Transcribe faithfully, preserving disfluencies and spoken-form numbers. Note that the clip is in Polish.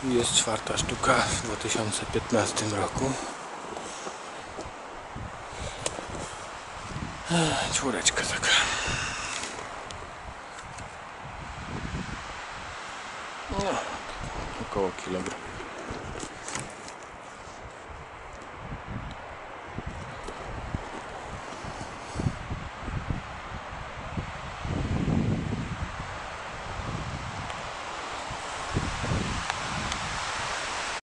Tu jest czwarta sztuka w dwa tysiące piętnastym roku. Czwóreczka taka. No, około kilogram.